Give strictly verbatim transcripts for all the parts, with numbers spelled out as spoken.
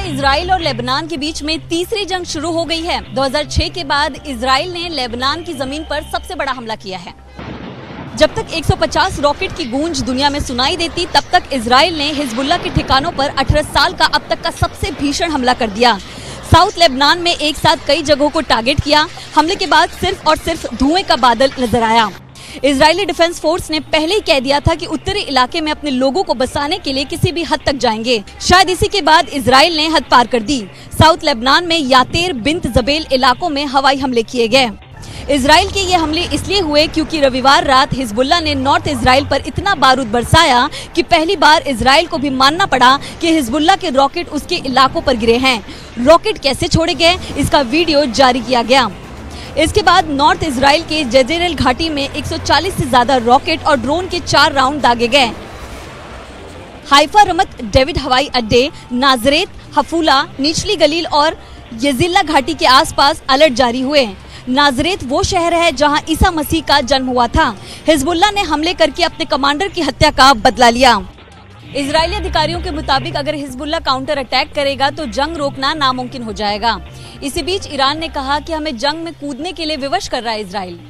Israel और Lebanon के बीच में तीसरी जंग शुरू हो गई है। दो हज़ार छह के बाद इजराइल ने लेबनान की जमीन पर सबसे बड़ा हमला किया है। जब तक एक सौ पचास रॉकेट की गूंज दुनिया में सुनाई देती, तब तक इजराइल ने हिजबुल्लाह के ठिकानों पर अठारह साल का अब तक का सबसे भीषण हमला कर दिया। साउथ लेबनान में एक साथ कई जगहों को टारगेट किया। हमले के बाद सिर्फ और सिर्फ धुएं का बादल नजर आया। इजरायली डिफेंस फोर्स ने पहले ही कह दिया था कि उत्तरी इलाके में अपने लोगों को बसाने के लिए किसी भी हद तक जाएंगे। शायद इसी के बाद इजराइल ने हद पार कर दी। साउथ लेबनान में यातेर बिंत जबेल इलाकों में हवाई हमले किए गए। इजराइल के ये हमले इसलिए हुए क्योंकि रविवार रात हिजबुल्लाह ने नॉर्थ इजराइल पर इतना बारूद बरसाया कि पहली बार इजराइल को भी मानना पड़ा कि हिजबुल्लाह के रॉकेट उसके इलाकों पर गिरे हैं। रॉकेट कैसे छोड़े गए, इसका वीडियो जारी किया गया। इसके बाद नॉर्थ इजराइल के जजेरल घाटी में एक सौ चालीस से ज्यादा रॉकेट और ड्रोन के चार राउंड दागे गए। हाइफा, रमत डेविड हवाई अड्डे, नाजरेत, हफूला, निचली गलील और यजीला घाटी के आसपास अलर्ट जारी हुए। नाजरेत वो शहर है जहां ईसा मसीह का जन्म हुआ था। हिजबुल्लाह ने हमले करके अपने कमांडर की हत्या का बदला लिया। इजरायली अधिकारियों के मुताबिक अगर हिजबुल्लाह काउंटर अटैक करेगा तो जंग रोकना नामुमकिन हो जाएगा। इसी बीच ईरान ने कहा कि हमें जंग में कूदने के लिए विवश कर रहा है इजराइल।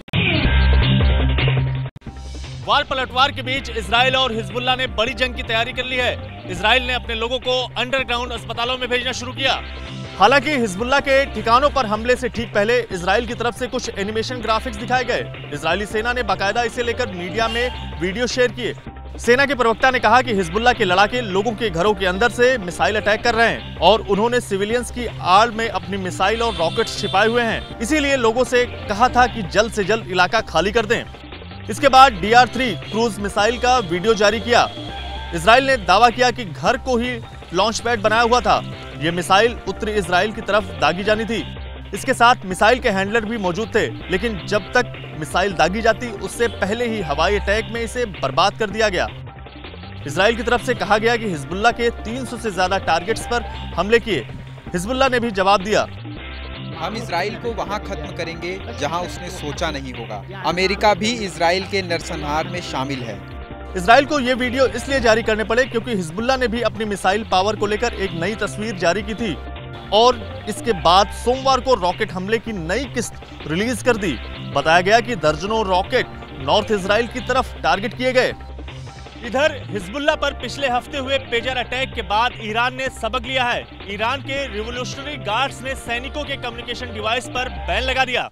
वार पलटवार के बीच इजराइल और हिजबुल्लाह ने बड़ी जंग की तैयारी कर ली है। इजराइल ने अपने लोगों को अंडरग्राउंड अस्पतालों में भेजना शुरू किया। हालांकि हिजबुल्लाह के ठिकानों पर हमले से ठीक पहले इजराइल की तरफ से कुछ एनिमेशन ग्राफिक्स दिखाए गए। इजरायली सेना ने बाकायदा इसे लेकर मीडिया में वीडियो शेयर किए। सेना के प्रवक्ता ने कहा कि हिजबुल्लाह के लड़ाके लोगों के घरों के अंदर से मिसाइल अटैक कर रहे हैं और उन्होंने सिविलियंस की आड़ में अपनी मिसाइल और रॉकेट्स छिपाए हुए हैं। इसीलिए लोगों से कहा था कि जल्द से जल्द इलाका खाली कर दें। इसके बाद D R three cruise missile का वीडियो जारी किया। इजराइल ने दावा किया कि घर को ही लॉन्च पैड बनाया हुआ था। ये मिसाइल उत्तरी इजराइल की तरफ दागी जानी थी। इसके साथ मिसाइल के हैंडलर भी मौजूद थे, लेकिन जब तक मिसाइल दागी जाती उससे पहले ही हवाई अटैक में इसे बर्बाद कर दिया गया। इजराइल की तरफ से कहा गया कि हिजबुल्लाह के तीन सौ से ज्यादा टारगेट्स पर हमले किए। हिजबुल्लाह ने भी जवाब दिया, हम इजराइल को वहां खत्म करेंगे जहां उसने सोचा नहीं होगा। अमेरिका भी इजराइल के नरसंहार में शामिल है। इजराइल को ये वीडियो इसलिए जारी करने पड़े क्योंकि हिजबुल्लाह ने भी अपनी मिसाइल पावर को लेकर एक नई तस्वीर जारी की थी और इसके बाद सोमवार को रॉकेट हमले की नई किस्त रिलीज कर दी। बताया गया कि दर्जनों रॉकेट नॉर्थ इजराइल की तरफ टारगेट किए गए। इधर हिजबुल्लाह पर पिछले हफ्ते हुए पेजर अटैक के बाद ईरान ने सबक लिया है। ईरान के रिवोल्यूशनरी गार्ड्स ने सैनिकों के कम्युनिकेशन डिवाइस पर बैन लगा दिया।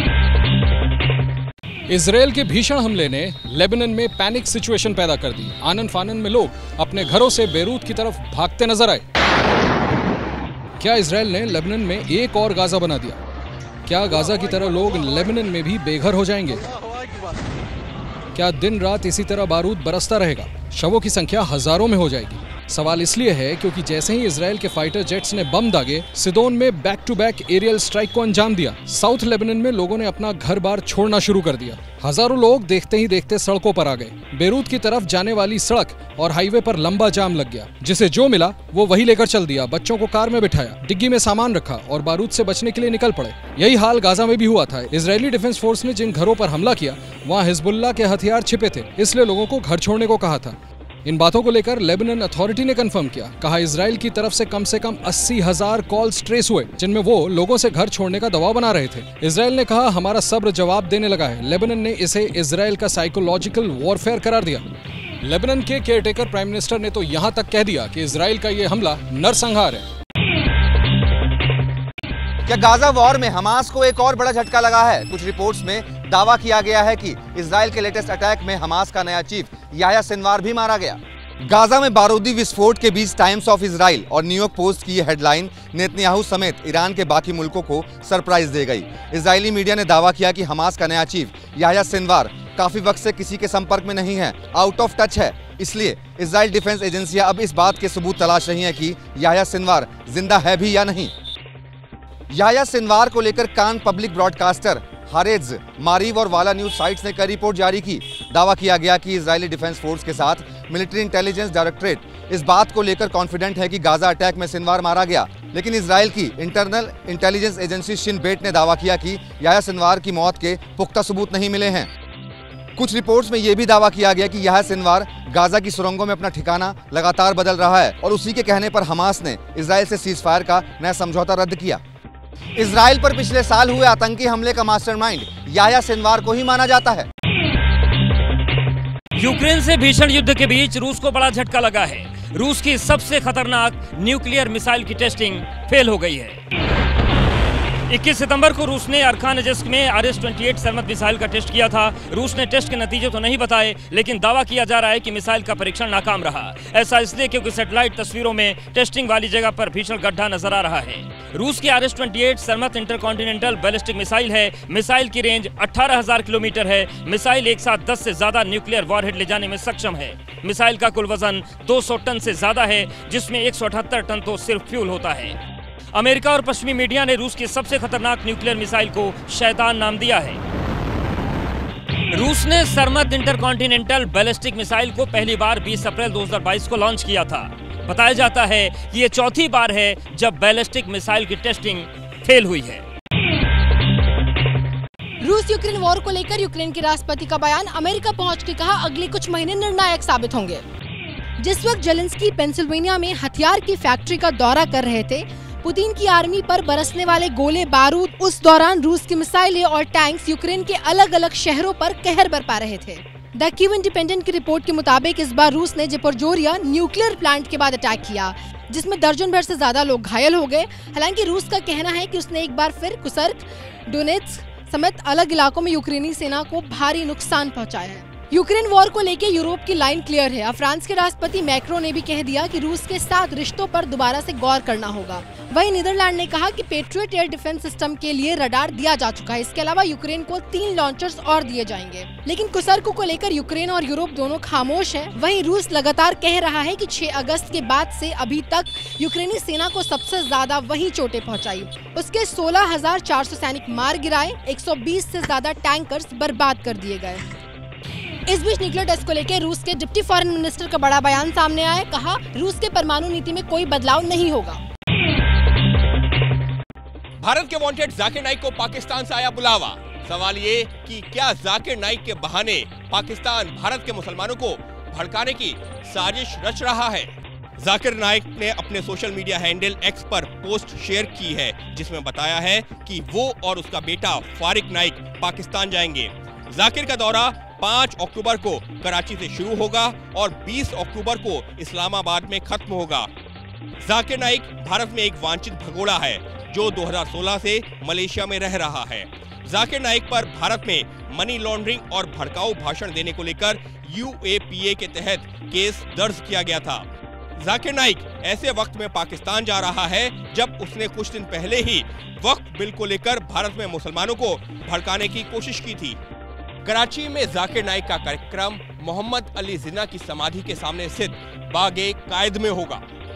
इजराइल के भीषण हमले ने लेबनान में पैनिक सिचुएशन पैदा कर दी। आनन फानन में लोग अपने घरों से बेरूत की तरफ भागते नजर आए। क्या इजराइल ने लेबनान में एक और गाजा बना दिया? क्या गाजा की तरह लोग लेबनान में भी बेघर हो जाएंगे? क्या दिन रात इसी तरह बारूद बरसता रहेगा? शवों की संख्या हजारों में हो जाएगी। सवाल इसलिए है क्योंकि जैसे ही इजराइल के फाइटर जेट्स ने बम दागे, सिदोन में back to back aerial strike को अंजाम दिया। साउथ लेबनान में लोगों ने अपना घर बार छोड़ना शुरू कर दिया। हजारों लोग देखते ही देखते सड़कों पर आ गए। बेरूत की तरफ जाने वाली सड़क और हाईवे पर लंबा जाम लग गया। जिसे जो मिला वो वही लेकर चल दिया। बच्चों को कार में बिठाया, डिग्गी में सामान रखा और बारूद से बचने के लिए निकल पड़े। यही हाल गाजा में भी हुआ था। इजरायली डिफेंस फोर्स ने जिन घरों पर हमला किया वहाँ हिजबुल्लाह के हथियार छिपे थे, इसलिए लोगों को घर छोड़ने को कहा था। इन बातों को लेकर लेबनान अथॉरिटी ने कंफर्म किया। कहा इजराइल की तरफ से कम से कम अस्सी हजार कॉल्स ट्रेस हुए जिनमें वो लोगों से घर छोड़ने का दबाव बना रहे थे। इजराइल ने कहा हमारा सब्र जवाब देने लगा है। लेबनान ने इसे इजराइल का साइकोलॉजिकल वॉरफेयर करार दिया। लेबनान के केयरटेकर प्राइम मिनिस्टर ने तो यहाँ तक कह दिया कि इजराइल का ये हमला नरसंहार है। क्या गाजा वॉर में हमास को एक और बड़ा झटका लगा है? कुछ रिपोर्ट्स में दावा किया गया है कि इजराइल के लेटेस्ट अटैक में हमास का नया चीफ याह्या सिनवार भी मारा गया। गाजा में बारूदी विस्फोट के बीच टाइम्स ऑफ इजराइल और न्यूयॉर्क पोस्ट की यह हेडलाइन नेतन्याहू समेत ईरान के बाकी मुल्कों को सरप्राइज दे गई। इजरायली मीडिया ने दावा किया कि हमास का नया चीफ याह्या सिनवार काफी वक्त से किसी के संपर्क में नहीं है, आउट ऑफ टच है। इसलिए इजराइल डिफेंस एजेंसियां अब इस बात के सबूत तलाश रही हैं कि याह्या सिनवार जिंदा है भी या नहीं। याह्या सिनवार को लेकर कान पब्लिक ब्रॉडकास्टर, हारेज, मारीव और वाला न्यूज साइट्स ने कई रिपोर्ट जारी की। दावा किया गया कि इजरायली डिफेंस फोर्स के साथ मिलिट्री इंटेलिजेंस डायरेक्टरेट इस बात को लेकर कॉन्फिडेंट है कि गाजा अटैक में सिनवार मारा गया। लेकिन इजराइल की internal intelligence agency Shin Bet ने दावा किया कि याह्या सिनवार की मौत के पुख्ता सबूत नहीं मिले हैं। कुछ रिपोर्ट्स में यह भी दावा किया गया कि याह्या सिनवार गाजा की सुरंगों में अपना ठिकाना लगातार बदल रहा है और उसी के कहने पर हमास ने इजराइल से सीज फायर का नया समझौता रद्द किया। इजराइल पर पिछले साल हुए आतंकी हमले का मास्टरमाइंड याह्या सिनवार को ही माना जाता है। यूक्रेन से भीषण युद्ध के बीच रूस को बड़ा झटका लगा है। रूस की सबसे खतरनाक न्यूक्लियर मिसाइल की टेस्टिंग फेल हो गई है। इक्कीस सितंबर को रूस ने अर्खानजस्क में आर एस अट्ठाईस सरमत मिसाइल का टेस्ट किया था। रूस ने टेस्ट के नतीजे तो नहीं बताए, लेकिन दावा किया जा रहा है कि मिसाइल का परीक्षण नाकाम रहा। ऐसा इसलिए क्योंकि सैटेलाइट तस्वीरों में टेस्टिंग वाली जगह पर भीषण गड्ढा नजर आ रहा है। रूस की आर एस अट्ठाईस सरमत इंटरकॉन्टिनेंटल बैलिस्टिक मिसाइल है। मिसाइल की रेंज अठारह हजार किलोमीटर है। मिसाइल एक साथ दस से ज्यादा न्यूक्लियर वॉरहेड ले जाने में सक्षम है। मिसाइल का कुल वजन दो सौ टन से ज्यादा है, जिसमें एक सौ अठहत्तर टन तो सिर्फ फ्यूल होता है। अमेरिका और पश्चिमी मीडिया ने रूस की सबसे खतरनाक न्यूक्लियर मिसाइल को शैतान नाम दिया है। रूस ने सरमत इंटरकॉन्टिनेंटल बैलिस्टिक मिसाइल को पहली बार बीस अप्रैल दो हज़ार बाईस को लॉन्च किया था। बताया जाता है कि ये चौथी बार है जब बैलिस्टिक मिसाइल की टेस्टिंग फेल हुई है। रूस यूक्रेन वॉर को लेकर यूक्रेन के राष्ट्रपति का बयान, अमेरिका पहुंच के कहा अगले कुछ महीने निर्णायक साबित होंगे। जिस वक्त जेलेंस्की पेंसिल्वेनिया में हथियार की फैक्ट्री का दौरा कर रहे थे, पुतिन की आर्मी पर बरसने वाले गोले बारूद, उस दौरान रूस की मिसाइलें और टैंक्स यूक्रेन के अलग अलग शहरों पर कहर बरपा रहे थे। द कीव इंडिपेंडेंट की रिपोर्ट के मुताबिक इस बार रूस ने ज़पोरिज़िया न्यूक्लियर प्लांट के बाद अटैक किया, जिसमें दर्जन भर से ज्यादा लोग घायल हो गए। हालांकि रूस का कहना है कि उसने एक बार फिर कुर्स्क, डोनेत्स्क समेत अलग इलाकों में यूक्रेनी सेना को भारी नुकसान पहुंचाया है। यूक्रेन वॉर को लेकर यूरोप की लाइन क्लियर है। अब फ्रांस के राष्ट्रपति मैक्रो ने भी कह दिया कि रूस के साथ रिश्तों पर दोबारा से गौर करना होगा। वहीं नीदरलैंड ने कहा कि पेट्रियट एयर डिफेंस सिस्टम के लिए रडार दिया जा चुका है। इसके अलावा यूक्रेन को तीन लॉन्चर्स और दिए जाएंगे। लेकिन कुर्स्क को लेकर यूक्रेन और यूरोप दोनों खामोश है। वहीं रूस लगातार कह रहा है कि छह अगस्त के बाद से अभी तक यूक्रेनी सेना को सबसे ज्यादा वही चोटें पहुंचाई। उसके सोलह हजार चार सौ सैनिक मार गिराए, एक सौ बीस से ज्यादा टैंकर्स बर्बाद कर दिए गए। इस बीच न्यूक्लियर टेस्ट को लेकर रूस के डिप्टी फॉरेन मिनिस्टर का बड़ा बयान सामने आया। कहा रूस के परमाणु नीति में कोई बदलाव नहीं होगा। भारत के वांटेड जाकिर नाइक को पाकिस्तान से आया बुलावा। सवाल ये कि क्या जाकिर नाइक के बहाने पाकिस्तान भारत के मुसलमानों को भड़काने की साजिश रच रहा है। जाकिर नाइक ने अपने सोशल मीडिया हैंडल एक्स पर पोस्ट शेयर की है, जिसमें बताया है कि वो और उसका बेटा फारिक नाइक पाकिस्तान जाएंगे। जाकिर का दौरा पाँच अक्टूबर को कराची से शुरू होगा और बीस अक्टूबर को इस्लामाबाद में खत्म होगा। जाकिर नाइक भारत में एक वांछित भगोड़ा है जो दो हज़ार सोलह से मलेशिया में रह रहा है। जाकिर नाइक पर भारत में मनी लॉन्ड्रिंग और भड़काऊ भाषण देने को लेकर यू ए पी ए के तहत केस दर्ज किया गया था। जाकिर नाइक ऐसे वक्त में पाकिस्तान जा रहा है जब उसने कुछ दिन पहले ही वक्फ बिल को लेकर भारत में मुसलमानों को भड़काने की कोशिश की थी। कराची में जाकिर नाइक का कार्यक्रम मोहम्मद अली जिन्ना की समाधि के सामने स्थित बागे कायद में होगा।